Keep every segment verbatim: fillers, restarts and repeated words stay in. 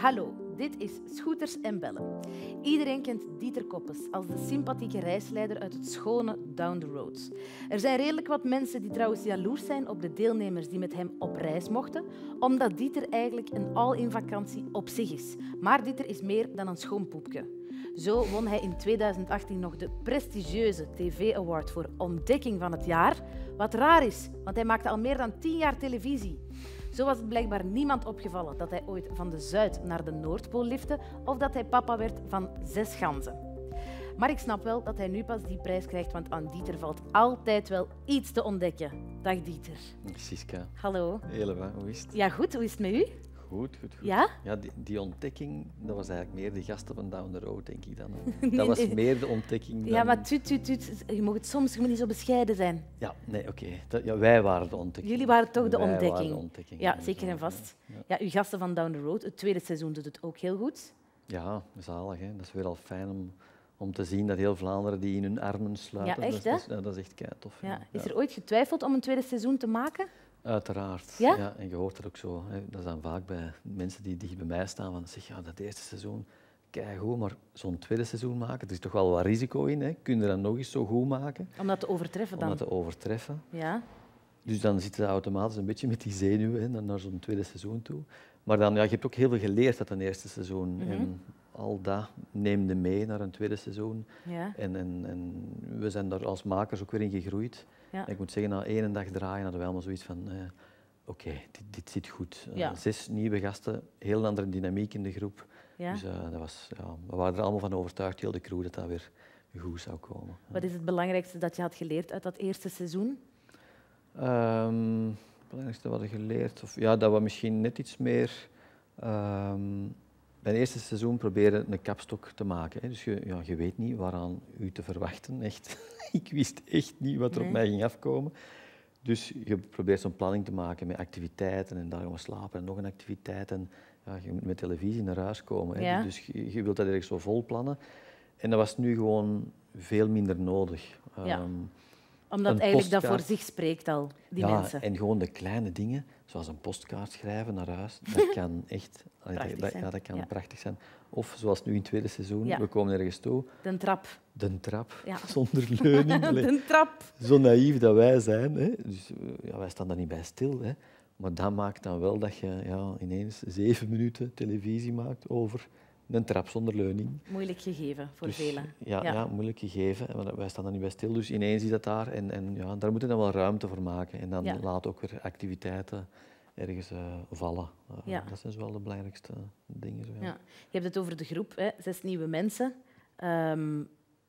Hallo, dit is Scooters en Bellen. Iedereen kent Dieter Koppes als de sympathieke reisleider uit het schone Down the Road. Er zijn redelijk wat mensen die trouwens jaloers zijn op de deelnemers die met hem op reis mochten, omdat Dieter eigenlijk een all-in vakantie op zich is. Maar Dieter is meer dan een schoon poepje. Zo won hij in tweeduizend achttien nog de prestigieuze T V-award voor ontdekking van het jaar. Wat raar is, want hij maakte al meer dan tien jaar televisie. Zo was het blijkbaar niemand opgevallen dat hij ooit van de Zuid naar de Noordpool lifte of dat hij papa werd van zes ganzen. Maar ik snap wel dat hij nu pas die prijs krijgt, want aan Dieter valt altijd wel iets te ontdekken. Dag Dieter. Siska. Hallo. Eleva, hoe is het? Ja, goed. Hoe is het met u? Goed, goed, goed. Ja? Ja, die, die ontdekking, dat was eigenlijk meer de gasten van Down the Road, denk ik dan. Nee, Dat was nee. meer de ontdekking dan... Ja, maar tuut, tuut, tuut. Je mag het soms, je moet niet zo bescheiden zijn. Ja, nee, oké. Dat- Ja, wij waren de ontdekking. Jullie waren toch de Wij ontdekking. waren de ontdekking. Ja, zeker en vast. Ja, ja. Ja, uw gasten van Down the Road, het tweede seizoen doet het ook heel goed. Ja, zalig. Hè. Dat is weer al fijn om, om te zien dat heel Vlaanderen die in hun armen sluipen. Ja, echt, dat, is, hè? dat, is, dat is echt keitof. Ja. Ja. Is Ja. er ooit getwijfeld om een tweede seizoen te maken? Uiteraard. Ja? En je hoort dat ook zo. Hè. Dat is dan vaak bij mensen die dicht bij mij staan. Van, zeg, ja, dat eerste seizoen, keigoed, maar zo'n tweede seizoen maken, er is toch wel wat risico in. Hè. Kun je dat nog eens zo goed maken? Om dat te overtreffen Om dan? dat te overtreffen. Ja. Dus dan zit je automatisch een beetje met die zenuwen hè, dan naar zo'n tweede seizoen toe. Maar dan, ja, je hebt ook heel veel geleerd uit een eerste seizoen. Mhm. En al dat neemde mee naar een tweede seizoen. Ja. En, en, en we zijn daar als makers ook weer in gegroeid. Ja. En ik moet zeggen, na één dag draaien hadden we allemaal zoiets van... Eh, Oké, dit, dit zit goed. Uh, Ja. Zes nieuwe gasten, heel andere dynamiek in de groep. Ja. Dus uh, dat was, ja, we waren er allemaal van overtuigd, heel de crew, dat dat weer goed zou komen. Wat is het belangrijkste dat je had geleerd uit dat eerste seizoen? Ehm, het belangrijkste wat ik geleerd, of, ja, dat we misschien net iets meer um, bij het eerste seizoen proberen een kapstok te maken. Hè. Dus je, ja, je weet niet waaraan u te verwachten. Echt. Ik wist echt niet wat er Nee. op mij ging afkomen. Dus je probeert zo'n planning te maken met activiteiten en daar gaan we slapen en nog een activiteit. En ja, je moet met televisie naar huis komen. Hè. Ja. Dus je, je wilt dat ergens zo vol plannen. En dat was nu gewoon veel minder nodig. Ja. Ehm, Omdat Een eigenlijk dat postkaart. voor zich spreekt al, die ja, mensen. en gewoon de kleine dingen, zoals een postkaart schrijven naar huis, dat kan echt allee, Prachtig dat, zijn. ja, dat kan Ja. prachtig zijn. Of zoals nu in het tweede seizoen, Ja. we komen ergens toe, De trap. de trap, Ja. zonder leuning. Allee, De trap. zo naïef dat wij zijn. Hè. Dus, uh, ja, wij staan daar niet bij stil. Hè. Maar dat maakt dan wel dat je ja, ineens zeven minuten televisie maakt over een trap zonder leuning. Moeilijk gegeven voor Dus, velen. Ja, ja. ja, moeilijk gegeven. Maar wij staan daar niet bij stil. Dus ineens is dat daar. En, en ja, daar moet je dan wel ruimte voor maken. En dan Ja. laat ook weer activiteiten ergens uh, vallen. Uh, Ja. Dat zijn zo wel de belangrijkste dingen. Zo, ja. Ja. Je hebt het over de groep, hè. Zes nieuwe mensen. Ehm,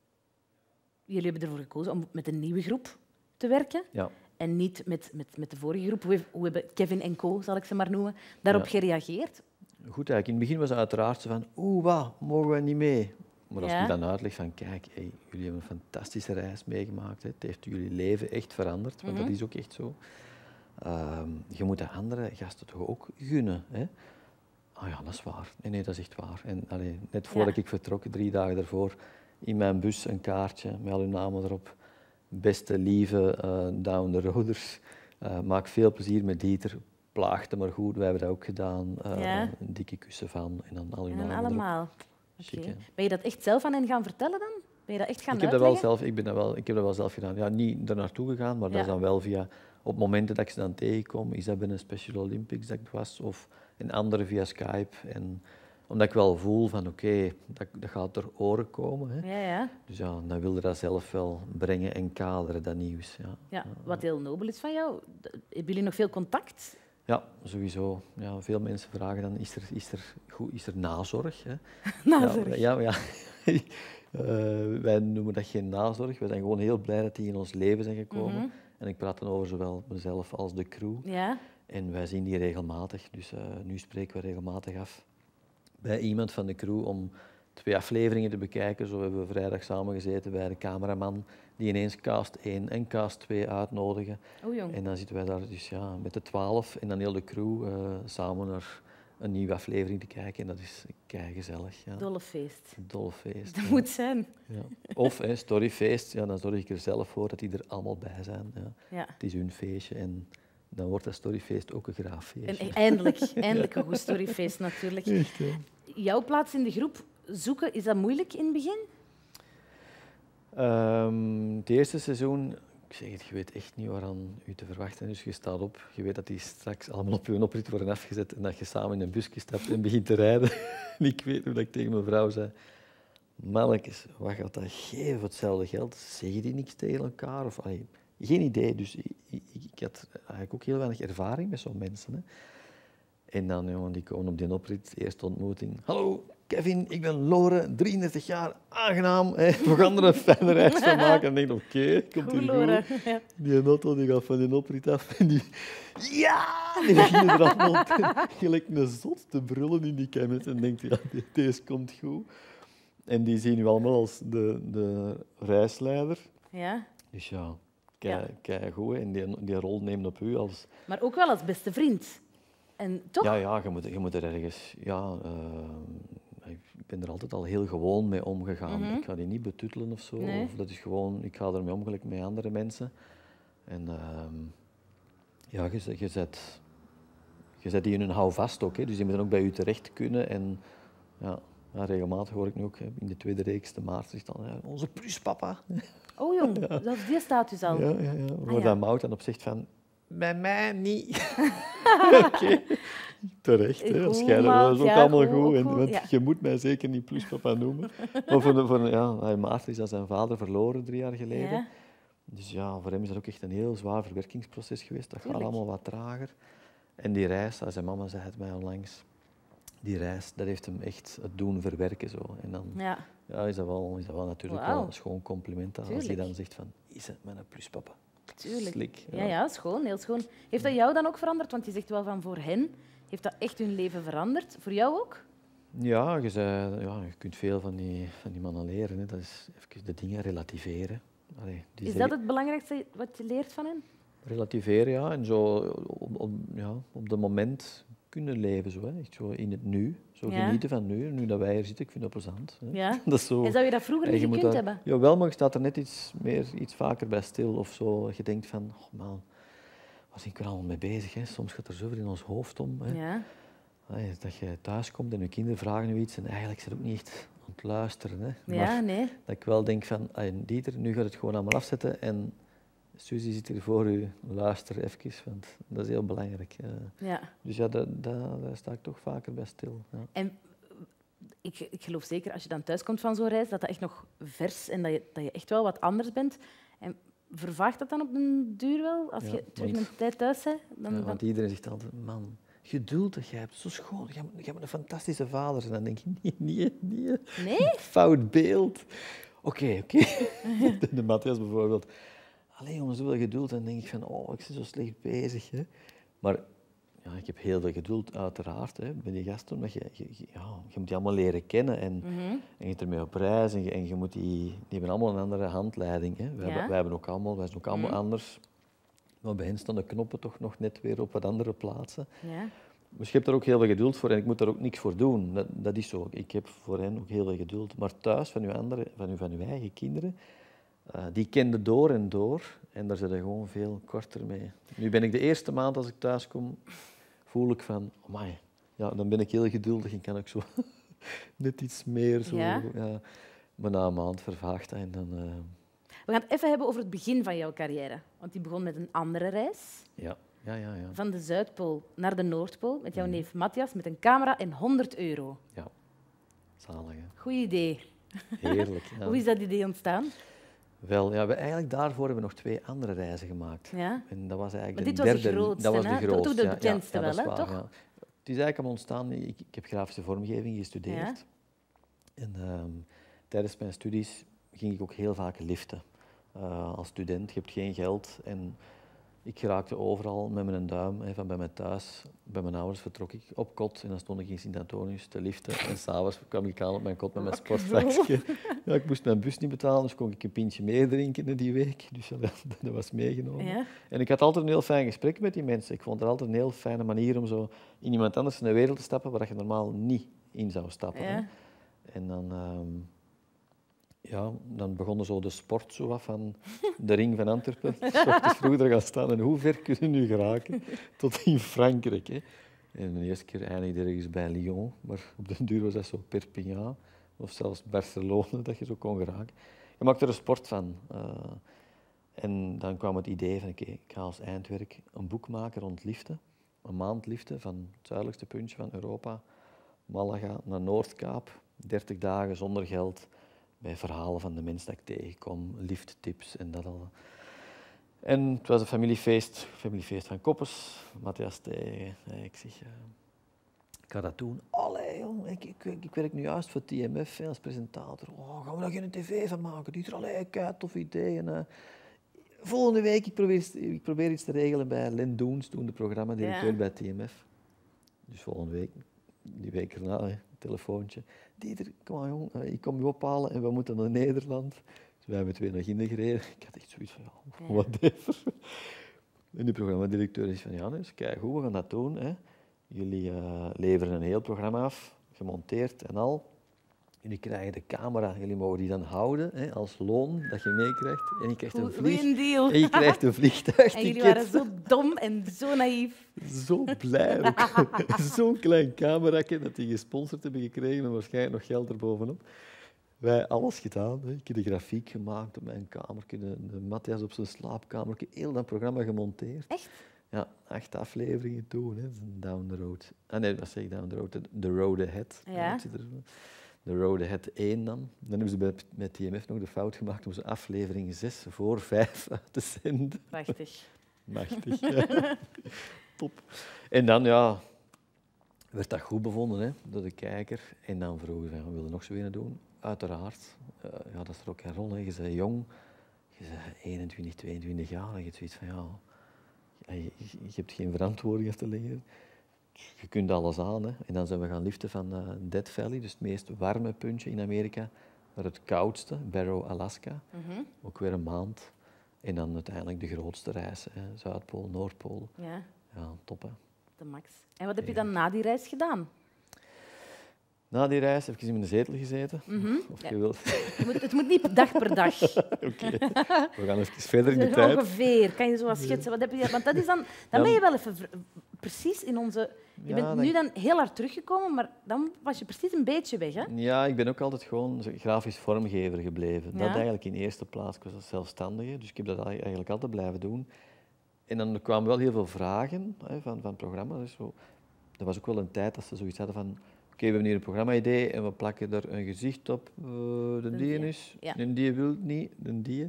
jullie hebben ervoor gekozen om met een nieuwe groep te werken. Ja. En niet met, met, met de vorige groep. Hoe, heeft- hoe hebben Kevin en Co, zal ik ze maar noemen, daarop Ja. gereageerd? Goed, eigenlijk. In het begin was het uiteraard zo van, oeh, wat, mogen we niet mee? Maar als Ja. je dan uitlegt van, kijk, hey, jullie hebben een fantastische reis meegemaakt. Hè. Het heeft jullie leven echt veranderd, want Mhm. dat is ook echt zo. Ehm, je moet de andere gasten toch ook gunnen. Hè? Ah ja, dat is waar. Nee, nee, dat is echt waar. En allee, net voordat Ja. ik vertrok, drie dagen daarvoor, in mijn bus een kaartje met al hun namen erop. Beste, lieve uh, Down the Roaders, uh, maak veel plezier met Dieter. Plaagde maar goed, wij hebben dat ook gedaan. Uh, Ja. Een dikke kussen van en dan al hun En dan namen erop. allemaal. Chic, Oké. hè? Ben je dat echt zelf aan hen gaan vertellen dan? Ben je dat echt gaan Ik heb dat wel uitleggen? zelf, ik, ben dat wel, ik heb dat wel zelf gedaan. Ja, niet er naartoe gegaan, maar dat Ja. is dan wel via... Op momenten dat ik ze dan tegenkom, is dat binnen Special Olympics dat ik was, of een andere via Skype. En omdat ik wel voel van, oké, dat, dat gaat er oren komen. Hè. Ja, ja. Dus ja, dan wilde dat zelf wel brengen en kaderen, dat nieuws. Ja, Ja, wat heel nobel is van jou. D- Hebben jullie nog veel contact? ja sowieso. Ja, veel mensen vragen dan, is er, is er, goed, is er nazorg? Hè? Nazorg. Ja, ja, ja. Uh, wij noemen dat geen nazorg. We zijn gewoon heel blij dat die in ons leven zijn gekomen. Mhm. En ik praat dan over zowel mezelf als de crew. Ja. En wij zien die regelmatig, dus uh, nu spreken we regelmatig af bij iemand van de crew om twee afleveringen te bekijken. Zo hebben we vrijdag samengezeten bij de cameraman die ineens cast één en cast twee uitnodigen. Oh jong. En dan zitten wij daar dus ja, met de twaalf en dan heel de crew uh, samen naar een nieuwe aflevering te kijken. En dat is keigezellig. Ja. Dolle feest. Dolle feest. Dat ja. moet zijn. Ja. Of hè, storyfeest, ja, dan zorg ik er zelf voor dat die er allemaal bij zijn. Ja. Ja. Het is hun feestje en dan wordt dat storyfeest ook een graaf feest. En eindelijk, eindelijk een goed storyfeest natuurlijk. Echt, hè? Jouw plaats in de groep zoeken, is dat moeilijk in het begin? Um, het eerste seizoen, ik zeg het, je weet echt niet waaraan u te verwachten is. Je staat op, je weet dat die straks allemaal op je oprit worden afgezet en dat je samen in een busje stapt en begint te rijden. En ik weet hoe dat ik tegen mijn vrouw zei, mannetjes, wat gaat dat geven voor hetzelfde geld? Zeggen die niks tegen elkaar? Of, allee, geen idee. Dus ik, ik, ik had eigenlijk ook heel weinig ervaring met zo'n mensen. Hè. En dan, jongen, die komen op die oprit, eerste ontmoeting. Hallo, Kevin, ik ben Lore, drieëndertig jaar, aangenaam. Hè. We gaan er een fijne reis van maken. En ik denk, oké, okay, komt hier Lore. goed. Ja. Die auto die gaat van die oprit af. En die, ja! Die beginnen er allemaal te, gelijk een zot te brullen in die kamer. En denkt, ja, deze komt goed. En die zien u allemaal als de, de reisleider. Ja. Dus ja, kei, Ja. kei goed. En die, die rol neemt op u als... Maar ook wel als beste vriend. En toch? Ja, ja je, moet, je moet er ergens... Ja, uh, ik ben er altijd al heel gewoon mee omgegaan. Mm-hmm. Ik ga die niet betuttelen of zo. Nee. Of dat is gewoon... Ik ga ermee om gelijk met andere mensen. En uh, ja, je, je zet... Je zet die in een houvast ook. Hè. Dus die moeten ook bij u terecht kunnen. En ja... Ja, regelmatig hoor ik nu ook in de tweede reeks, de Maart, zegt dan, ja, onze pluspapa. Oh jong, ja. Dat is die status al. Ja, ja, ja. Waar ah, ja. dat Mout dan op zegt van, bij mij niet. Oké, okay. Terecht. Hè. Als jij, dat is ook ja, allemaal goed, goed. ook En, goed, want ja. je moet mij zeker niet pluspapa noemen. Maar voor, voor, ja, Maarten is dan zijn vader verloren drie jaar geleden. Ja. Dus ja, voor hem is dat ook echt een heel zwaar verwerkingsproces geweest. Dat gaat Tuurlijk. allemaal wat trager. En die reis, zijn mama zei het mij onlangs, die reis, dat heeft hem echt het doen verwerken. Zo. En dan Ja. ja, is, dat wel, is dat wel natuurlijk Wauw. wel een schoon compliment aan, als hij Tuurlijk. dan zegt van, is het mijn pluspapa? Tuurlijk. Slik. Ja, ja, schoon, heel schoon. Heeft dat jou dan ook veranderd? Want je zegt wel van voor hen. Heeft dat echt hun leven veranderd? Voor jou ook? Ja, je, zei, ja, je kunt veel van die, van die mannen leren. Hè. Dat is even de dingen relativeren. Allee, die Is zeggen- dat het belangrijkste wat je leert van hen? Relativeren, ja. En zo op, op, ja, op het moment kunnen leven, zo, hè. Echt zo in het nu. Zo Ja. genieten van nu. Nu dat wij hier zitten, ik vind dat plezant. Hè. Ja. Dat is zo... En zou je dat vroeger En niet je moet gekund daar- hebben? Jawel, maar je staat er net iets, meer, iets vaker bij stil of zo. Je denkt van, oh man, waar zijn we er allemaal mee bezig? Hè? Soms gaat er zoveel in ons hoofd om. Hè? Ja. Allee, dat je thuis komt en je kinderen vragen je iets en eigenlijk zijn ze ook niet echt aan het luisteren. Hè? Ja, Maar nee. dat ik wel denk van, allee, Dieter, nu gaat het gewoon allemaal afzetten en Suzy zit hier voor u, luister even, want dat is heel belangrijk. Uh, Ja. dus ja, daar, daar, daar sta ik toch vaker bij stil. Ja. En ik, ik geloof zeker, als je dan thuis komt van zo'n reis, dat dat echt nog vers en dat je, dat je echt wel wat anders bent. En vervaagt dat dan op den duur wel? Als Ja, je terug want- een tijd thuis bent? Dan, Ja, dan- want iedereen zegt altijd, man, geduld dat jij hebt, zo schoon, jij hebt, jij hebt een fantastische vader. En dan denk je, nee, nee, nee. Nee? Fout beeld. Oké, oké. De Matthias bijvoorbeeld. Alleen om zoveel geduld, dan denk ik van, oh, ik ben zo slecht bezig. Hè. Maar ja, ik heb heel veel geduld, uiteraard, hè, met die gasten. Omdat je, je, je- ja, je moet die allemaal leren kennen en, Mhm. en je hebt ermee op reis. En je, en je moet die, die hebben allemaal een andere handleiding. Hè. Wij, Ja. hebben, wij, hebben ook allemaal, wij zijn ook allemaal Mhm. anders. Maar bij hen staan de knoppen toch nog net weer op wat andere plaatsen. Ja. Dus je hebt er ook heel veel geduld voor en ik moet daar ook niks voor doen. Dat, dat is zo. Ik heb voor hen ook heel veel geduld. Maar thuis, van uw, andere, van uw, van uw eigen kinderen, uh, die kenden door en door. En daar zit je gewoon veel korter mee. Nu ben ik de eerste maand als ik thuis kom, voel ik van, amai, ja, dan ben ik heel geduldig en kan ik zo net iets meer. Zo, Ja. ja. Maar na een maand vervaagt dat en dan... Uh, We gaan het even hebben over het begin van jouw carrière. Want die begon met een andere reis. ja, ja, ja, ja. Van de Zuidpool naar de Noordpool met jouw Mhm. neef Matthias met een camera en honderd euro. Ja, zalig, hè. Goed idee. Heerlijk. Ja. Hoe is dat idee ontstaan? Wel, ja, we, eigenlijk daarvoor hebben we nog twee andere reizen gemaakt. Ja. En dat was eigenlijk Maar de dit was de derde. grootste, dat was de hè? grootste. Toch de ja, ja, bekendste ja, dat wel, is hè? waar, Toch? ja. Het is eigenlijk allemaal ontstaan. Ik, ik heb grafische vormgeving gestudeerd. Ja. En ehm, tijdens mijn studies ging ik ook heel vaak liften. Uh, als student, je hebt geen geld. En ik geraakte overal met mijn duim. Hè, van bij mijn thuis, bij mijn ouders vertrok ik op kot. En dan stond ik in Sint-Antonius te liften. En s'avonds kwam ik aan op mijn kot met mijn sportvakje. Ja, ik moest mijn bus niet betalen, dus kon ik een pintje meer drinken die week. Dus ja, dat, dat was meegenomen. Ja. En ik had altijd een heel fijn gesprek met die mensen. Ik vond het altijd een heel fijne manier om zo in iemand anders in de wereld te stappen waar je normaal niet in zou stappen. Ja. Hè. En dan... Um, ja, dan begonnen zo de sport zo wat van de Ring van Antwerpen. Dus vroeger gaan staan en hoe ver kunnen we nu geraken? Tot in Frankrijk. Hè. En de eerste keer eindigde ergens bij Lyon, maar op den duur was dat zo Perpignan of zelfs Barcelona dat je zo kon geraken. Je maakte er een sport van. Uh, en dan kwam het idee van, oké, okay, ik ga als eindwerk een boek maken rond liften. Een maand liften van het zuidelijkste puntje van Europa, Malaga naar Noordkaap. dertig dagen zonder geld, bij verhalen van de mensen dat ik tegenkom, lifttips en dat al. En het was een familiefeest, familiefeest van Koppes, Matthias tegen. Ik zeg, uh, ik ga dat doen. Allee, jong, ik, ik, ik werk nu juist voor T M F als presentator. Oh, gaan we daar geen tv van maken? Die is er allee, kei tof idee. En, uh, volgende week, ik probeer, ik probeer iets te regelen bij Len Doens, toen de programmadirecteur ja. bij T M F. Dus volgende week, die week erna, een telefoontje. Dieter, kom maar jong, ik kom je ophalen en we moeten naar Nederland. Dus wij hebben twee naar Ginder gereden. Ik had echt zoiets van, ja, ja. whatever. En die programmadirecteur is van, ja, dus kijk goed, we gaan dat doen. Hè. Jullie uh, leveren een heel programma af, gemonteerd en al. Jullie krijgen de camera, jullie mogen die dan houden hè, als loon dat je meekrijgt. En je krijgt een, vlieg... en je krijgt een vliegtuigticket. En jullie waren zo dom en zo naïef. Zo blij ook. Zo'n klein cameraatje dat die gesponsord hebben gekregen en waarschijnlijk nog geld erbovenop. Wij alles gedaan. Hè. Ik heb de grafiek gemaakt op mijn kamer, de, de Matthias op zijn slaapkamer, heel dat programma gemonteerd. Echt? Ja, acht afleveringen toen, hè. Down the Road. Ah nee, wat zeg ik Down the Road? The Road Ahead. Ja. De Road Ahead één dan. Dan hebben ze bij, met T M F nog de fout gemaakt om ze aflevering zes voor vijf uit te zenden. Prachtig. Machtig, ja. Top. En dan, ja, werd dat goed bevonden hè, door de kijker. En dan vroegen ze, we willen nog zo een doen. Uiteraard. Uh, ja, dat is er ook een rol. Hè. Je bent jong, je bent eenentwintig, tweeëntwintig jaar. En je hebt zoiets van, ja, je, je hebt geen verantwoording af te leggen. Je kunt alles aan. Hè. En dan zijn we gaan liften van uh, Death Valley, dus het meest warme puntje in Amerika, naar het koudste, Barrow, Alaska. Mm-hmm. Ook weer een maand. En dan uiteindelijk de grootste reis, hè. Zuidpool, Noordpool. Ja. Ja, top hè. De max. En wat heb je dan na die reis gedaan? Na die reis heb ik in mijn zetel gezeten. Mm-hmm. Of ja. je wilt. Het moet, het moet niet dag per dag. Oké, okay. We gaan even verder in de dus tijd. Ongeveer, kan je zo wat schetsen? Wat heb je, want dat is dan, dan ben je wel even precies in onze... Je ja, bent dan... nu dan heel hard teruggekomen, maar dan was je precies een beetje weg, hè? Ja, ik ben ook altijd gewoon grafisch vormgever gebleven. Ja. Dat eigenlijk in eerste plaats. Ik was als zelfstandige, dus ik heb dat eigenlijk altijd blijven doen. En dan kwamen wel heel veel vragen hè, van, van programma's. Dus zo. Er was ook wel een tijd dat ze zoiets hadden van... Oké, okay, we hebben hier een programma-idee en we plakken er een gezicht op. Uh, de die is, ja. de die wil het niet, de die.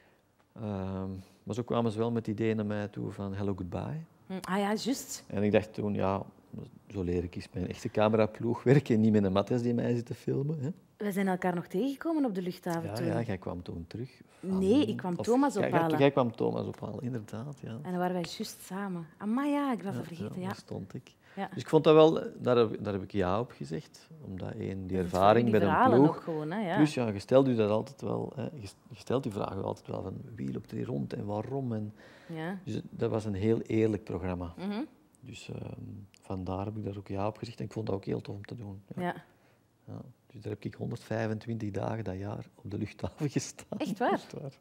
Uh, maar zo kwamen ze wel met ideeën naar mij toe van Hello Goodbye. Ah ja, juist. En ik dacht toen, ja, zo leer ik eens met een echte cameraploeg werken en niet met een Matthias die mij zit te filmen. Hè. We zijn elkaar nog tegengekomen op de luchthaven ja, toen. Ja, jij kwam toen terug. Van, nee, ik kwam of, Thomas jij, ophalen. Jij, jij kwam Thomas ophalen, inderdaad. Ja. En dan waren wij juist samen. Amai, ja, ik was dat ja, vergeten. Ja, ja. daar stond ik. Ja. Dus ik vond dat wel, daar heb, daar heb ik ja op gezegd. Omdat één, die ervaring die bij een ploeg. nog gewoon, hè, ja. Plus, ja, je stelt je dat altijd wel, hè, je stelt je vragen altijd wel van wie loopt er rond en waarom. En, ja. Dus dat was een heel eerlijk programma. Mm-hmm. Dus uh, vandaar heb ik daar ook ja op gezegd en ik vond dat ook heel tof om te doen. Ja. Ja. Ja, dus daar heb ik honderdvijfentwintig dagen dat jaar op de luchthaven gestaan. Echt waar? Echt waar.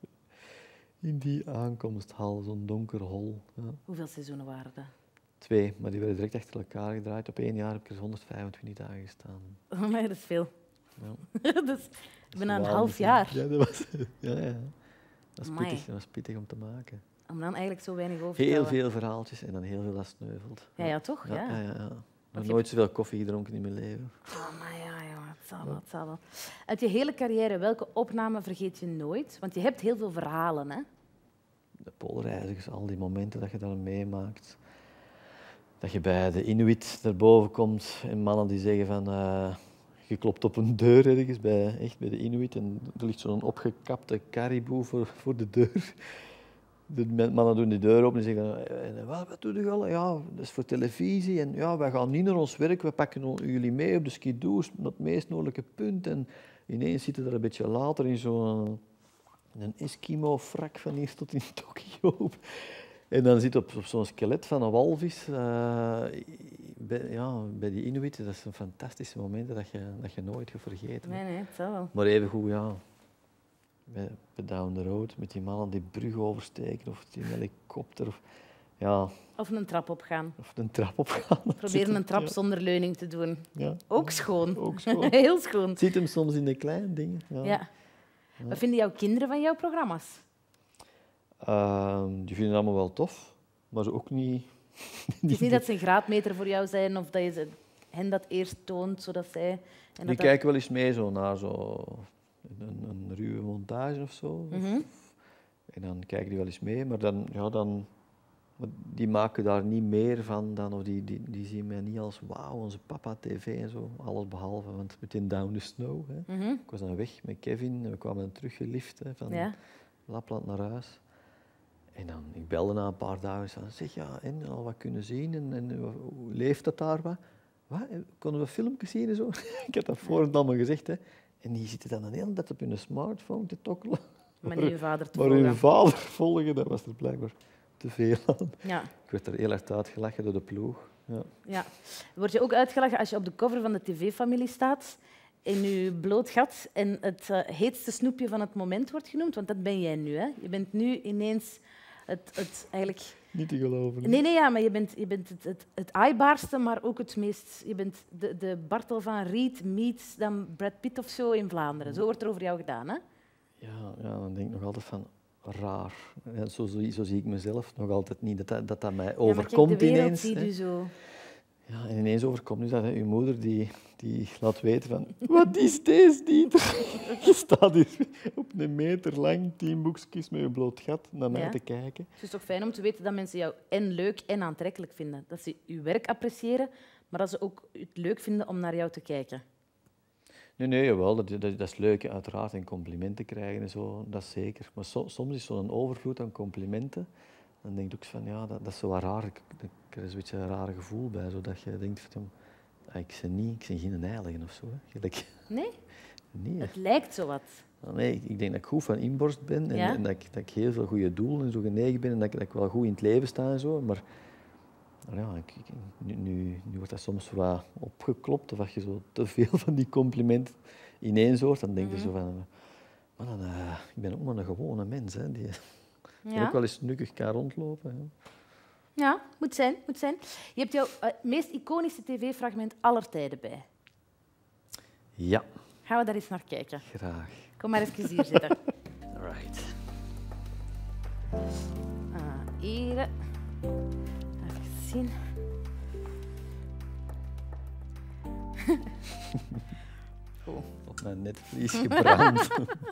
In die aankomsthal, zo'n donker hol. Ja. Hoeveel seizoenen waren dat? Twee, maar die werden direct achter elkaar gedraaid. Op één jaar heb ik er honderdvijfentwintig dagen gestaan. Oh, maar dat is veel. Ja. dus bijna een half jaar. Ja, dat was, ja, ja. Dat was, pittig, dat was pittig om te maken. Om dan eigenlijk zo weinig over te Heel houden. veel verhaaltjes en dan heel veel dat sneuvelt. Ja, ja, toch? Ja, Ja. ja, ja, ja. Nog nooit zoveel koffie gedronken in mijn leven. Oh, maar ja, ja, het zal wel, het zal wel. Uit je hele carrière, welke opname vergeet je nooit? Want je hebt heel veel verhalen, hè? De poolreizigers, al die momenten dat je daar meemaakt. Dat je bij de Inuit daarboven komt en mannen die zeggen van... Uh, je klopt op een deur ergens, bij, echt bij de Inuit, en er ligt zo'n opgekapte caribou voor, voor de deur. De mannen doen die deur open en zeggen, en, wat, wat doe je al? Ja, dat is voor televisie. En ja, wij gaan niet naar ons werk, we pakken jullie mee op de skidoos naar het meest noordelijke punt. En ineens zitten er een beetje later in zo'n een Eskimo-frak van hier tot in Tokio. En dan zit op, op zo'n skelet van een walvis, uh, bij, ja, bij die Inuit. Dat zijn fantastische momenten dat je, dat je nooit gaat vergeten. Nee, nee, het zal wel. Maar evengoed, ja, bij, bij Down the Road, met die mannen die brug oversteken of die een helikopter. Of, ja, Of een trap opgaan. of een trap opgaan. Proberen een trap ja. zonder leuning te doen. Ja. Ook schoon. Ook schoon. Heel schoon. Het zit hem soms in de kleine dingen. Ja. Ja. Wat vinden jouw kinderen van jouw programma's? Uh, die vinden het allemaal wel tof, maar ook niet... Het is niet dat ze een graadmeter voor jou zijn of dat je ze, hen dat eerst toont, zodat zij... En die dat kijken wel eens mee zo naar zo een, een ruwe montage of zo. Mm-hmm. En dan kijken die wel eens mee, maar dan... Ja, dan maar die maken daar niet meer van dan, of die, die, die zien mij niet als wauw, onze papa tv en zo, alles behalve, want meteen Down the Snow. Hè. Mm-hmm. Ik was dan weg met Kevin en we kwamen dan teruggelift hè, van Ja. Lapland naar huis. En dan, ik belde na een paar dagen en zei, zeg ja, en al wat kunnen zien en, en hoe leeft dat daar wat? Wat? Konden we filmpjes zien en zo? Ik had dat voorhand allemaal gezegd. Hè. En die zitten dan de hele tijd op hun smartphone te tokkelen. Maar niet je vader te Maar volgen. hun vader volgen, dat was er blijkbaar te veel aan. Ja. Ik werd er heel erg uitgelachen door de ploeg. Ja. Ja. Word je ook uitgelachen als je op de cover van de tv-familie staat in je bloot gat en het uh, heetste snoepje van het moment wordt genoemd? Want dat ben jij nu. Hè? Je bent nu ineens het, het eigenlijk... Niet te geloven. Nee, nee, ja, maar je bent, je bent het, het, het aaibaarste, maar ook het meest... Je bent de, de Bartel van Riet meets dan Brad Pitt of zo in Vlaanderen. Zo wordt er over jou gedaan, hè? Ja, ja, dan denk ik nog altijd van... Raar. Ja, zo, zo, zo zie ik mezelf nog altijd niet. Dat dat, dat, dat mij overkomt ja, maar kijk, de wereld ineens. ziet Hè. u zo. Ja, en ineens overkomt u dat. Hè. Uw moeder die, die laat weten van... Wat is deze Dieter? Je staat hier op een meter lang, tien boekjes met je bloot gat naar mij Ja. te kijken. Het is toch fijn om te weten dat mensen jou en leuk en aantrekkelijk vinden. Dat ze je werk appreciëren, maar dat ze ook het leuk vinden om naar jou te kijken. Nee, nee, jawel, dat, dat, dat is leuk, uiteraard. En complimenten krijgen en zo, dat is zeker. Maar so, soms is zo'n overvloed aan complimenten, dan denk ik ook van, ja, dat, dat is zo wat raar. Ik, ik, er is een beetje een raar gevoel bij, zodat je denkt van, ah, ik ben niet, ik ben geen heilige of zo. Hè. Gelijk, Nee? nee, Het lijkt zo wat. ah, nee, ik, ik denk dat ik goed van inborst ben en, Ja? en dat, ik, dat ik heel veel goede doelen en zo genegen ben en dat ik, dat ik wel goed in het leven sta en zo. Maar ja, ik, ik, nu, nu, nu wordt dat soms wat opgeklopt of als je zo te veel van die complimenten ineens hoort, dan denk je Mm-hmm. zo van... Maar dan, uh, ik ben ook maar een gewone mens, hè, die Ja. ook wel eens nukkig kan rondlopen. Hè. Ja, moet zijn, moet zijn. Je hebt jouw uh, meest iconische tv-fragment aller tijden bij. Ja, Gaan we daar eens naar kijken. graag. Kom maar even hier zitten. Right. Ah, hier. Even zien. Goed. Op mijn netvlies gebrand.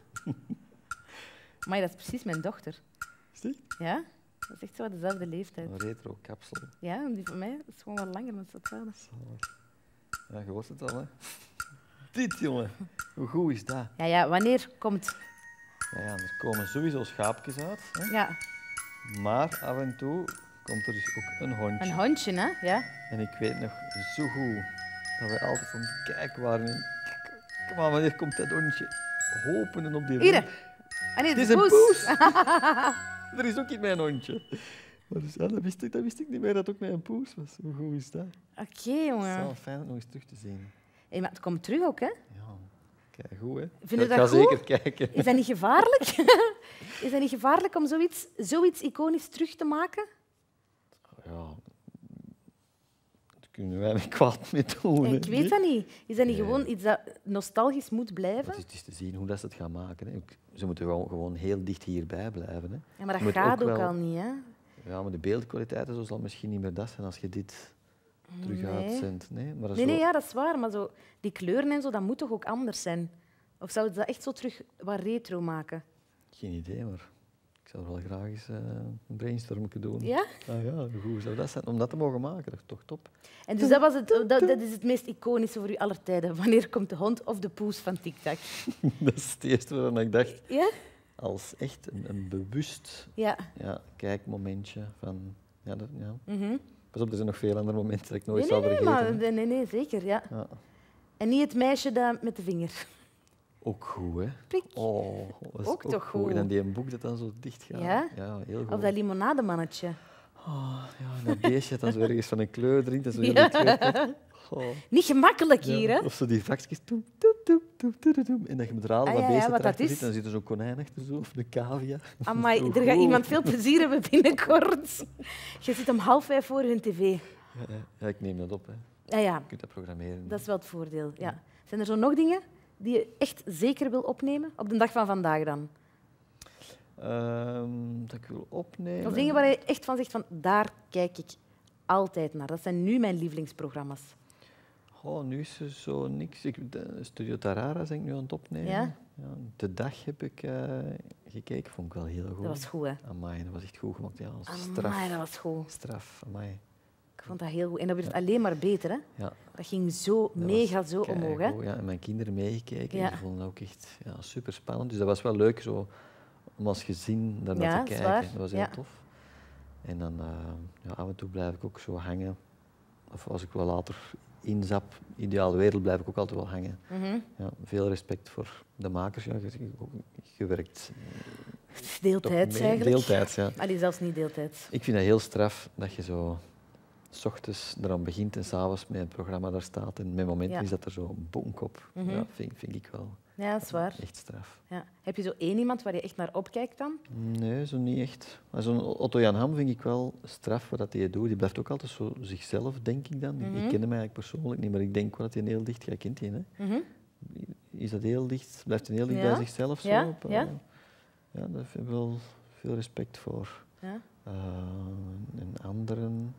Maar dat is precies mijn dochter. Zie? Ja? Dat is echt zo dezelfde leeftijd. Een retro kapsel. Ja, en die van mij is gewoon wat langer, maar het is hetzelfde. Ja, je hoort het al, hè. Dit, jongen. Hoe goed is dat? Ja, ja, wanneer komt... Ja, ja, er komen sowieso schaapjes uit. Hè. Ja, Maar af en toe komt er dus ook een hondje. een hondje, hè? Ja. En ik weet nog zo goed dat we altijd van het kijken waren. En, kom maar, wanneer komt dat hondje? Hopenden op die Hier. ring. Ah, nee, Het de is een poes. poes. Er is ook iets met een hondje. Maar dus, ja, dat, wist ik, dat wist ik niet meer dat het ook met een poes was. Hoe goed is dat? Oké, Het is jongen. wel fijn om nog eens terug te zien. Hey, maar het komt terug ook, hè? Ja, kijk goed, hè. Vind je ik dat ga goed? zeker kijken. Is dat niet gevaarlijk? Is dat niet gevaarlijk om zoiets, zoiets iconisch terug te maken? Ja, daar kunnen wij niet kwaad mee doen. hè. Ik weet dat niet. Is dat niet Nee. gewoon iets dat nostalgisch moet blijven? Het is, het is te zien hoe dat ze het gaan maken. Hè. Ook- Ze moeten gewoon, gewoon heel dicht hierbij blijven. Hè. Ja, maar Je dat moet gaat ook, wel- al niet, hè? Ja, maar de beeldkwaliteit en zo zal misschien niet meer dat zijn als je dit terug Nee. uitzendt. Nee, maar Nee, zo, nee, ja, dat is waar. Maar zo, die kleuren en zo, dat moet toch ook anders zijn? Of zouden ze dat echt zo terug wat retro maken? Geen idee, maar ik zou wel graag eens eh, een brainstorm doen. Ja? Ah, ja, hoe goed zou dat zijn? Om dat te mogen maken, dat is toch top. En dus dat, was het, dat, dat is het meest iconische voor u aller tijden. Wanneer komt de hond of de poes van TikTok? Dat is het eerste waaraan ik dacht, Ja? als echt een, een bewust Ja. ja, kijkmomentje van... Ja, dat, ja. Mhm. Pas op, er zijn nog veel andere momenten dat ik nooit Nee, nee, zal nee, vergeten. maar, hè. nee, nee, zeker, ja. Ja. En niet het meisje dat met de vinger. Ook goed, hè? Prik. Oh, dat is Ook toch goed. En dan die een boek dat dan zo dicht gaat. Ja? Ja, heel goed. Of dat limonademannetje. Oh, ja, en dat beestje dat dan zo ergens van een kleur drinkt. En zo Ja. heel die kleur. Oh. Niet gemakkelijk hier, Ja, hè? of zo die vakjes. Toem, toem, toem, toem, toem, toem, toem. En dat je met ralen Ah, van ja, ja, beesten wat dat erachter is. zit. En dan zit er zo'n konijn achter zo, of een cavia. Amai, Zo er gaat goed. iemand veel plezier hebben binnenkort. Je zit om half vijf voor hun tv. Ja, ja, ik neem dat op. Hè. Ja, ja, Je kunt dat programmeren. dat is wel het voordeel. Ja. Zijn er zo nog dingen die je echt zeker wil opnemen? Op de dag van vandaag dan? Ehm, dat ik wil opnemen. Of dingen waar je echt van zegt van daar kijk ik altijd naar. Dat zijn nu mijn lievelingsprogramma's. Oh, nu is er zo niks. Ik, de Studio Tarara ben ik nu aan het opnemen. Ja? Ja, de dag heb ik uh, gekeken, vond ik wel heel goed. Dat was goed, hè? Amai, dat was echt goed gemaakt. Ja, als straf. Amai, dat was goed. Straf, amai. Ik vond dat heel goed. En dat werd alleen maar beter, hè? Ja, Dat ging zo dat mega was zo omhoog, hè? keigoed, ja. En mijn kinderen meegekeken Ja. en die vonden dat ook echt ja, super spannend. Dus dat was wel leuk zo, om als gezin daarnaar Ja, te dat is kijken. waar. Dat was heel Ja. tof. En dan uh, ja, af en toe blijf ik ook zo hangen. Of als ik wel later inzap, ideale wereld, blijf ik ook altijd wel hangen. Mhm. Ja, veel respect voor de makers. Ja, je, je werkt Het is toch deeltijds mee. eigenlijk. Deeltijds, ja. Allee, zelfs niet deeltijds. Ik vind dat heel straf dat je zo 's ochtends eraan begint en 's avonds met een programma daar staat. En met momenten Ja. is dat er zo een bonk op. Mhm. Ja, vind, vind ik wel Ja, dat is waar. echt straf. Ja. Heb je zo één iemand waar je echt naar opkijkt dan? Nee, zo niet echt. Maar zo'n Otto-Jan Ham vind ik wel straf wat hij doet. Die blijft ook altijd zo zichzelf, denk ik dan. Mhm. Ik ken hem eigenlijk persoonlijk niet, maar ik denk wel dat hij heel dicht... Jij kent hij, hè? Mhm. Is dat heel dicht? Blijft hij heel dicht Ja. bij zichzelf? Zo, Ja, op, eh, ja. ja, daar heb ik wel veel respect voor. Ja. Uh, en anderen...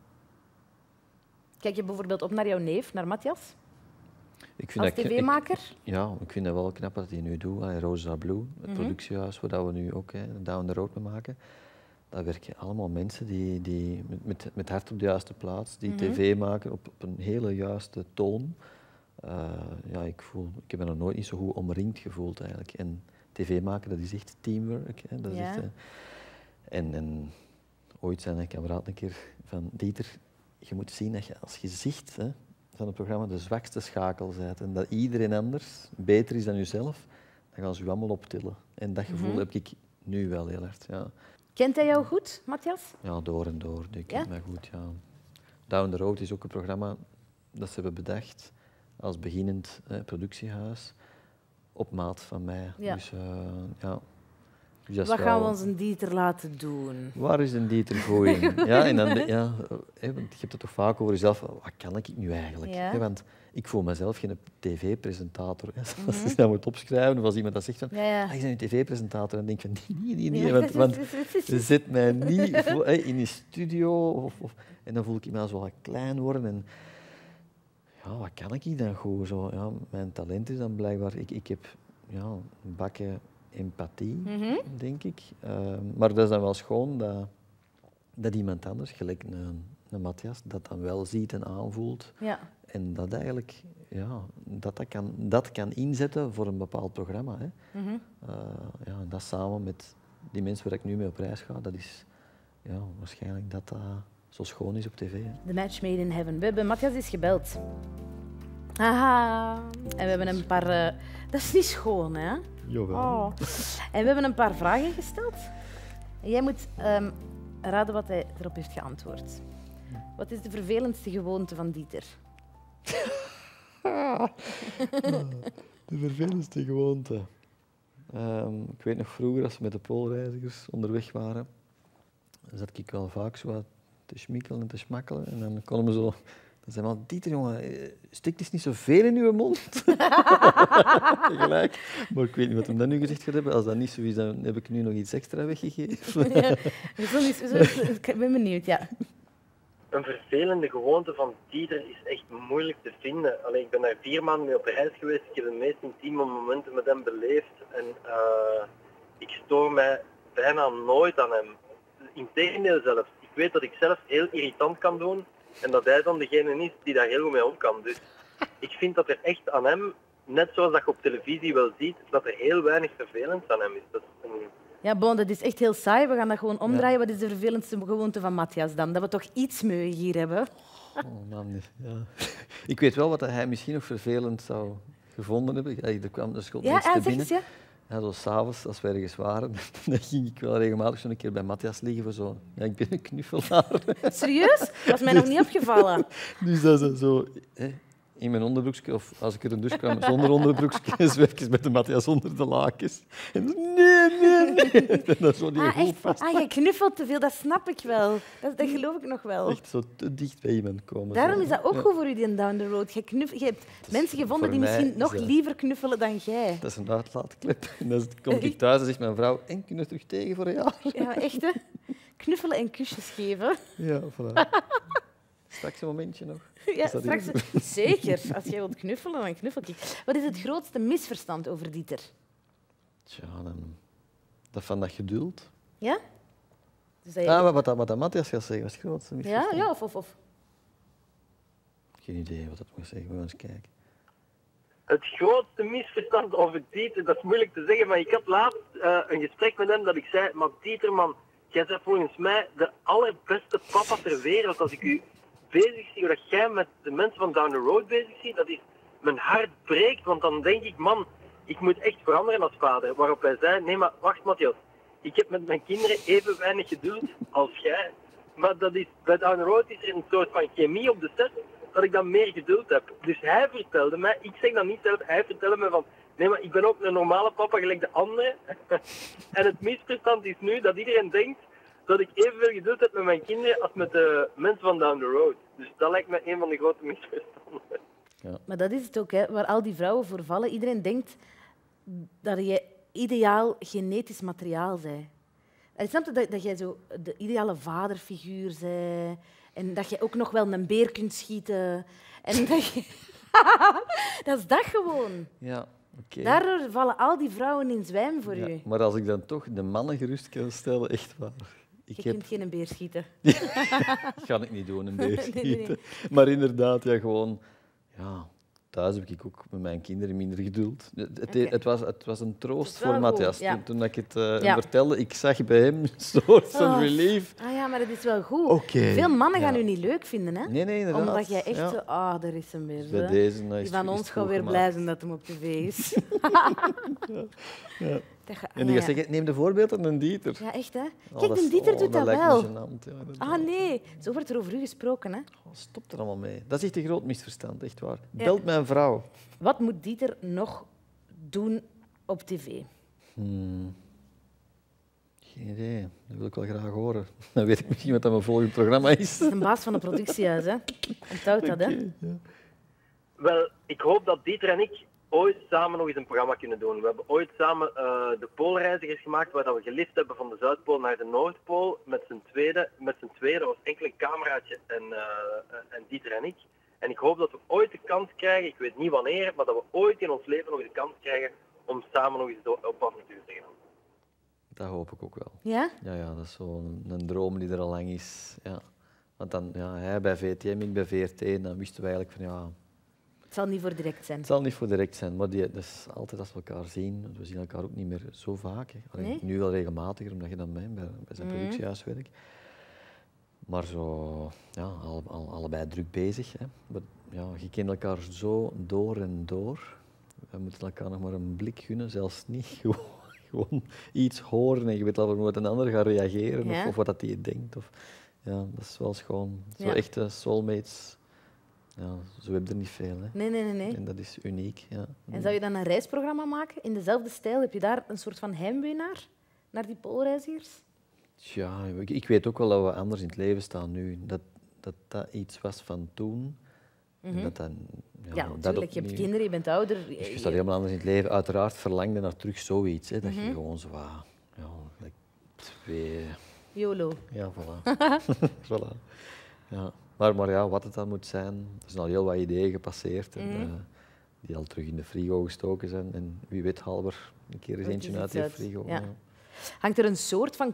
Kijk je bijvoorbeeld op naar jouw neef, naar Matthias, Ik vind als dat, ik, tv-maker? ja, ik vind dat wel knap wat hij nu doet. Hè. Rosa Blue, het Mhm. productiehuis, waar we nu ook hè, Down the Road mee maken. Daar werken allemaal mensen die, die met, met, met hart op de juiste plaats, die Mhm. tv maken op, op een hele juiste toon. Uh, ja, ik, voel, ik heb me nog nooit niet zo goed omringd gevoeld eigenlijk. En tv maken, dat is echt teamwork. Hè. Dat is Ja. echt, uh, en, en ooit zei een kameraad een keer van Dieter, je moet zien dat je als gezicht hè, van het programma de zwakste schakel bent en dat iedereen anders beter is dan jezelf, dan gaan ze je allemaal optillen. En dat gevoel Mhm. heb ik nu wel heel hard. Ja, Kent hij jou goed, Matthias? ja door en door. Die Ja? kent mij goed. Ja. Down the Road is ook een programma dat ze hebben bedacht als beginnend eh, productiehuis op maat van mij. Ja. Dus, uh, ja. Dus dat is Wat gaan we wel- ons een Dieter laten doen? Waar is een Dieter gooien? Ja, en dan, de- ja, hè, want je hebt het toch vaak over jezelf. Wat kan ik nu eigenlijk? Ja. Hè, want ik voel mezelf geen tv-presentator. Hè. Als Mhm. je dat moet opschrijven of als iemand dat zegt van, Ja, ja. ah, je bent een tv-presentator, dan denk ik van, nee, nee, nee. Ja. Want, want je zet mij niet voor, hè, in een studio. Of, of, en dan voel ik me zo wat klein worden. En, ja, wat kan ik dan goed? Zo, ja, mijn talent is dan blijkbaar... Ik, ik heb ja, een bakken empathie, Mhm. denk ik. Uh, maar dat is dan wel schoon dat, dat iemand anders, gelijk een, een Matthias, dat dan wel ziet en aanvoelt. Ja. En dat eigenlijk ja, dat, dat, kan, dat kan inzetten voor een bepaald programma. Hè. Mhm. Uh, ja, en dat samen met die mensen waar ik nu mee op reis ga, dat is ja, waarschijnlijk dat dat zo schoon is op tv. Hè. The match made in heaven. We hebben Matthias is gebeld. Haha. En we hebben een paar... eh, Dat is niet schoon, hè? Jawel. Oh. En we hebben een paar vragen gesteld. En jij moet ehm, raden wat hij erop heeft geantwoord. Wat is de vervelendste gewoonte van Dieter? De vervelendste gewoonte. Um, ik weet nog vroeger, als we met de poolreizigers onderweg waren, dan zat ik wel vaak zo wat te schmikkelen en te smakkelen. En dan konden we zo... Dan zei man, Dieter, jongen, stikt eens niet zoveel in uw mond. Tegelijk. Maar ik weet niet wat hem dan nu gezegd gaat hebben. Als dat niet zo is, dan heb ik nu nog iets extra weggegeven. Ja, zo is, zo is, ik ben benieuwd, ja. Een vervelende gewoonte van Dieter is echt moeilijk te vinden. Allee, ik ben daar vier maanden mee op reis geweest. Ik heb de meest intieme momenten met hem beleefd. En uh, ik stoor mij bijna nooit aan hem. Integendeel zelfs. Ik weet dat ik zelf heel irritant kan doen. En dat hij dan degene is die daar heel goed mee om kan. Dus ik vind dat er echt aan hem, net zoals dat je op televisie wel ziet, dat er heel weinig vervelends aan hem is. Dat is een... Ja, bon, dat is echt heel saai. We gaan dat gewoon omdraaien. Wat is de vervelendste gewoonte van Matthias dan? Dat we toch iets mee hier hebben. Oh man, ja. Ik weet wel wat hij misschien nog vervelend zou gevonden hebben. Ja, er kwam er schot Ja, niks ja, te zeg binnen. eens, ja. Ja, zo s'avonds, als we ergens waren, dan ging ik wel regelmatig zo'n keer bij Matthias liggen voor zo... Ja, ik ben een knuffelaar. Serieus? Dat was mij nog niet opgevallen. Dus dat is zo... Hè, in mijn onderbroekje, of als ik er een douche kwam zonder onderbroekje, zo even met de Matthias onder de lakens. En nee, nee, nee. En dan zo die Ah, hoofd echt? vast. Ah, je knuffelt te veel, dat snap ik wel. Dat, dat geloof ik nog wel. Echt zo te dicht bij iemand komen. Daarom zo. is dat ook Ja. goed voor u, die down the road. Je, knuff, je hebt mensen gevonden voor die mij misschien is nog dat- liever knuffelen dan jij. Dat is een uitlaatklep. En dan kom ik thuis en zegt mijn vrouw, en kun je terug tegen voor een jaar? Ja, echt, hè? Knuffelen en kusjes geven. Ja, voilà. Straks een momentje nog. Ja, Is dat straks, hier? zeker. Als jij wilt knuffelen, dan knuffel ik. Wat is het grootste misverstand over Dieter? Tja, dan... Dat van dat geduld. Ja? Dus dat je- Ah, wat, dat- wat dat Matthias gaat zeggen, was het grootste ja, misverstand. ja, of... of, of. Geen idee wat dat moet zeggen, we gaan eens kijken. Het grootste misverstand over Dieter, dat is moeilijk te zeggen, maar ik had laatst eh, een gesprek met hem dat ik zei, maar Dieter, man, jij bent volgens mij de allerbeste papa ter wereld. Als ik u bezig zie, hoe dat jij met de mensen van Down the Road bezig ziet, dat is, mijn hart breekt, want dan denk ik, man, ik moet echt veranderen als vader. Waarop hij zei, nee, maar wacht Matthias, ik heb met mijn kinderen even weinig geduld als jij. Maar dat is, bij Down the Road is er een soort van chemie op de set, dat ik dan meer geduld heb. Dus hij vertelde mij, ik zeg dat niet zelf, hij vertelde me van, nee, maar ik ben ook een normale papa gelijk de anderen. En het misverstand is nu dat iedereen denkt dat ik evenveel geduld heb met mijn kinderen als met de mensen van Down the Road. Dus dat lijkt me een van de grote misverstanden. Maar dat is het ook, hè, waar al die vrouwen voor vallen. Iedereen denkt dat je ideaal genetisch materiaal bent. En snap je dat, dat jij zo de ideale vaderfiguur bent en dat je ook nog wel een beer kunt schieten. En dat, je... dat is dat gewoon. Ja, oké. Daardoor vallen al die vrouwen in zwijm voor Ja, u. maar als ik dan toch de mannen gerust kan stellen, echt waar. Ik Je heb... kunt geen beer schieten. Dat ga ik niet doen, een beer Nee, nee, nee. schieten. Maar inderdaad, ja, gewoon... Ja, thuis heb ik ook met mijn kinderen minder geduld. Het, het, Oké. het, was, het was een troost Het is wel voor Matthias. goed, ja. Toen, toen ik het eh, hem Ja. vertelde, ik zag bij hem een soort van Oh. relief. Ah ja, maar dat is wel goed. Oké. Veel mannen gaan Ja. u niet leuk vinden, hè? Nee, nee, inderdaad. Omdat jij echt Ja. zo... Ah, daar is hem weer. Bij hè. deze, nou, is Die het- van is ons het gaan goed weer gemaakt. blij zijn dat hem op tv is. Ja. Dat ga- En die ah, gaat ja. zeggen, neem de voorbeeld aan een Dieter. Ja, echt, hè? Oh, Kijk, dat de is- Dieter oh, doet dat lijkt wel. me gênant, ja, inderdaad. Ah, nee. Zo wordt er over u gesproken, hè? Oh, stop er allemaal mee. Dat is echt een groot misverstand, echt waar. Belt mijn vrouw. Wat moet Dieter nog doen op tv? Hmm. Geen idee. Dat wil ik wel graag horen. Dan weet ik misschien wat dat mijn volgende programma is. Dat is een baas van een productiehuis, hè? Onthoud dat, hè? Oké, ja. Wel, ik hoop dat Dieter en ik ooit samen nog eens een programma kunnen doen. We hebben ooit samen eh, de Poolreizigers gemaakt, waar dat we gelift hebben van de Zuidpool naar de Noordpool met z'n tweede. Met z'n tweede was enkel een cameraatje en, eh, en Dieter en ik. En ik hoop dat we ooit de kans krijgen, ik weet niet wanneer, maar dat we ooit in ons leven nog de kans krijgen om samen nog eens op avontuur te gaan. Dat hoop ik ook wel. Ja? Ja, ja, dat is zo'n een droom die er al lang is. Ja. Want dan, ja, hij bij V T M, ik bij V R T, en dan wisten we eigenlijk van ja, Het zal niet voor direct zijn. het zal niet voor direct zijn, maar die, dat is altijd als we elkaar zien. Want we zien elkaar ook niet meer zo vaak. Hè. Allee, Nee? Nu wel regelmatiger, omdat je dan bij, bij zijn Mhm. productiehuis werkt. Maar zo, ja, alle, alle- allebei druk bezig. Hè. Maar, ja, je kent elkaar zo door en door. We moeten elkaar nog maar een blik gunnen, zelfs niet. Gewoon, gewoon iets horen en je weet al hoe wat een ander gaat reageren Ja. of, of wat dat die denkt. Of, ja, dat is wel schoon. Zo Ja. echte soulmates, ja, zo heb je er niet veel. Hè. Nee, nee, nee, nee. En dat is uniek. Ja. En zou je dan een reisprogramma maken in dezelfde stijl? Heb je daar een soort van heimwee naar? Naar die Poolreizigers? Ja, ik, ik weet ook wel dat we anders in het leven staan nu. Dat dat, dat iets was van toen. En dat dan, ja, Ja, dat natuurlijk. Je hebt opnieuw- kinderen, je bent ouder. Dus je staat helemaal anders in het leven. Uiteraard verlangde naar terug zoiets. Hè, dat Mhm. je gewoon zo wat, ja, like twee... YOLO. Ja, voilà. voilà. Ja. Maar, maar ja, wat het dan moet zijn, er zijn al heel wat ideeën gepasseerd. En, Mhm. eh, die al terug in de frigo gestoken zijn. En wie weet haal er een keer eens Wordt eentje eens uit iets die uit. frigo. Ja. Ja. Hangt er een soort van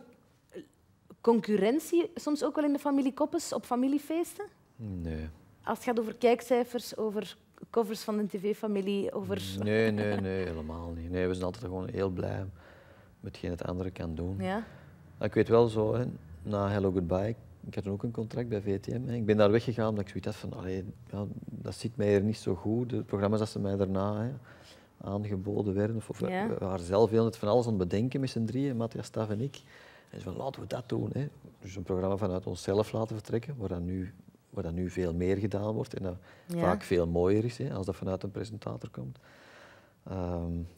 concurrentie soms ook wel in de familie Koppes op familiefeesten? Nee. Als het gaat over kijkcijfers, over covers van de tv-familie, over... Nee, nee, nee, helemaal niet. Nee, we zijn altijd gewoon heel blij met hetgeen het andere kan doen. Ja? Maar ik weet wel zo, hè, na Hello Goodbye, ik had toen ook een contract bij V T M. Hè. Ik ben daar weggegaan omdat ik zoiets had van, allee, ja, dat zit mij hier niet zo goed. De programma's dat ze mij daarna hè, aangeboden werden, of, of Ja. we waren zelf heel net van alles aan het bedenken met z'n drieën, Matthias, Staf en ik. En ze van, laten we dat doen. Hè. Dus een programma vanuit onszelf laten vertrekken, waar dan nu waar dat nu veel meer gedaan wordt en dat Ja. vaak veel mooier is, hè, als dat vanuit een presentator komt. Um,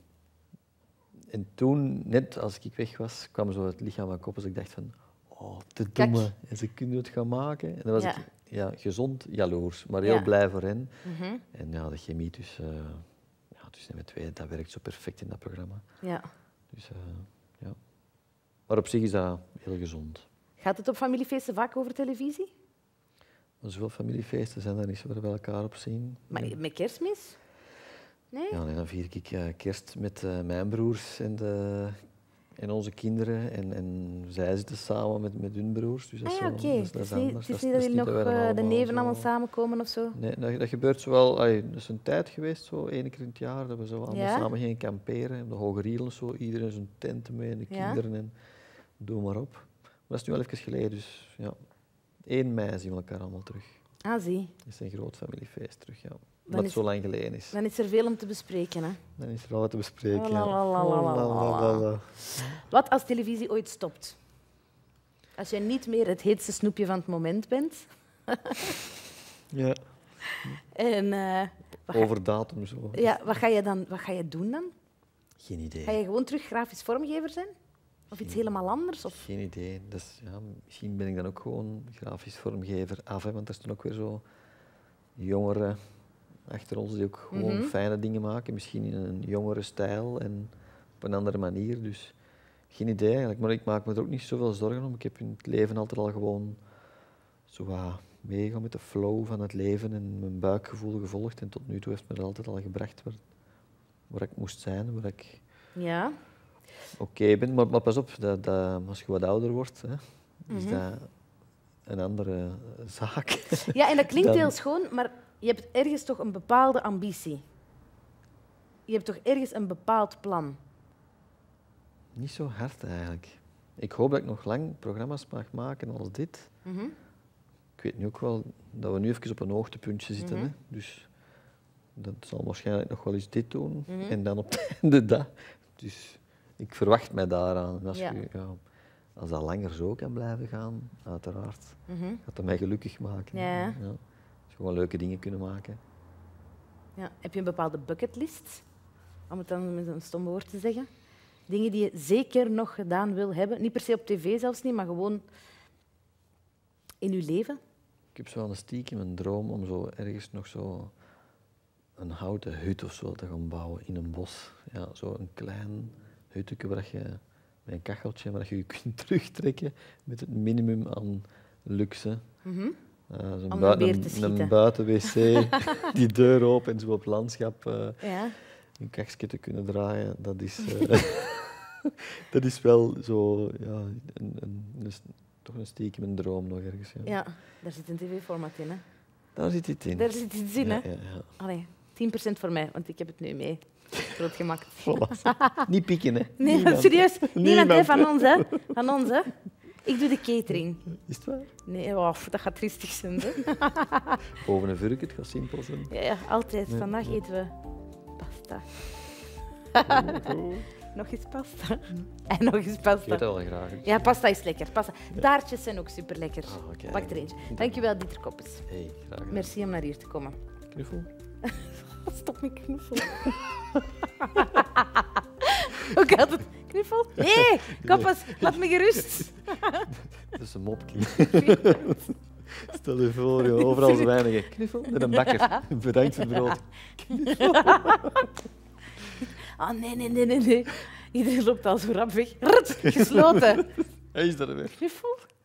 en toen, net als ik weg was, kwam zo het lichaam van Koppes. Ik dacht van, oh, te Kijk. domme. En ze kunnen het gaan maken. En dan was Ja. ik ja, gezond jaloers, maar heel Ja. blij voor hen. Mhm. En ja, de chemie tussen, uh, ja, tussen met twee, dat werkt zo perfect in dat programma. Ja. Dus, uh, ja. Maar op zich is dat heel gezond. Gaat het op familiefeesten vaak over televisie? Maar zoveel familiefeesten zijn er niet zo waar we elkaar op zien. Maar met Kerstmis? Nee? Ja, nee, dan vier ik uh, kerst met uh, mijn broers en, de, en onze kinderen. En, en zij zitten samen met, met hun broers. Dus dat Ah is ja, zo, oké. dat is- dat Het is is niet, anders. het is Dat niet dat is jullie nog wij dan eh, de allemaal neven zo- allemaal samenkomen of zo? Nee, dat, dat gebeurt zowel... Allee, dat is een tijd geweest, zo één keer in het jaar, dat we zo allemaal Ja? samen gingen kamperen. Op de Hoge Rielen, zo, iedereen zijn tent mee, en de Ja? kinderen en doe maar op. Maar dat is nu al even geleden, dus ja. één mei zien we elkaar allemaal terug. Ah, zie. Dat is een groot familiefeest terug, ja. Omdat is- het zo lang geleden is. Dan is er veel om te bespreken. Hè? Dan is er al wat te bespreken. ja. Lalalala. Wat als televisie ooit stopt? Als jij niet meer het heetste snoepje van het moment bent. Ja, En eh, wat, ga, over datum zo. ja, wat, ga je dan, wat ga je doen dan? Geen idee. Ga je gewoon terug grafisch vormgever zijn? Of iets helemaal anders? Of... Geen idee. Dus, ja, misschien ben ik dan ook gewoon grafisch vormgever af, hè, want er staan ook weer zo jongeren achter ons die ook gewoon Mhm. fijne dingen maken. Misschien in een jongere stijl en op een andere manier. Dus geen idee eigenlijk. Maar ik maak me er ook niet zoveel zorgen om. Ik heb in het leven altijd al gewoon zo wat meegaan met de flow van het leven en mijn buikgevoel gevolgd. En tot nu toe heeft me dat altijd al gebracht waar, waar ik moest zijn, waar ik Ja. oké ben. Maar, maar pas op, dat, dat, als je wat ouder wordt, hè, is Mhm. dat een andere eh, zaak. ja, en dat klinkt Dan- heel schoon, maar je hebt ergens toch een bepaalde ambitie. Je hebt toch ergens een bepaald plan. Niet zo hard eigenlijk. Ik hoop dat ik nog lang programma's mag maken als dit. Mhm. Ik weet nu ook wel dat we nu even op een hoogtepuntje zitten. Mhm. Hè? Dus dat zal waarschijnlijk nog wel eens dit doen. Mhm. En dan op het einde dat. Dus ik verwacht mij daaraan. En als, Ja. je, ja, als dat langer zo kan blijven gaan, uiteraard, Mhm. gaat dat mij gelukkig maken. Ja. Ja. Dus gewoon leuke dingen kunnen maken. Ja. Heb je een bepaalde bucketlist? Om het dan met een stom woord te zeggen. Dingen die je zeker nog gedaan wil hebben. Niet per se op tv zelfs niet, maar gewoon in je leven. Ik heb zo een stiekem een droom om zo ergens nog zo een houten hut of zo te gaan bouwen in een bos. Ja, zo een klein hutje waar je met een kacheltje waar je je kunt terugtrekken met het minimum aan luxe. Mhm. Uh, zo'n Om bui- een beer een, te schieten. een buiten-wc, die deur open en zo op het landschap uh, Ja. een kachje te kunnen draaien. Dat is, uh, dat is wel zo, ja, een, een, een, toch een stiekem een droom nog ergens. Ja. Ja, daar zit een tv-format in. Hè. Daar zit iets in. Daar zit iets in. Hè. Ja, ja, ja. Allee, tien procent voor mij, want ik heb het nu mee. Groot gemak. Voilà. Niet pieken, hè? Nee, Niemand. serieus. Niemand, Niemand. hè, van ons. Hè. Van ons, hè. Ik doe de catering. Is het waar? Nee, oh, dat gaat triestig zijn. Hè. Boven een vurk, het gaat simpel zijn. Ja, ja, altijd. Nee, Vandaag ja. eten we pasta. Nog eens pasta. En nog eens Ik eet pasta. dat wel graag. Ja, pasta is lekker. Pasta. Taartjes zijn ook super lekker. Ah, oké. Pak er eentje. Dankjewel, Dieter Koppes. Hey, graag gedaan. Merci om naar hier te komen. Knuffel? Stop met knuffelen. Hoe gaat het? Knuffel? Nee, Koppes, laat me gerust. Dat is een mopkie. Stel je voor, joh, overal zo weinig. Knuffel met een bakker. Bedankt voor het brood. Ah, nee, nee, nee, nee, nee. Iedereen loopt al zo rap weg. Rut, gesloten. Hij is er weer. Knuffel?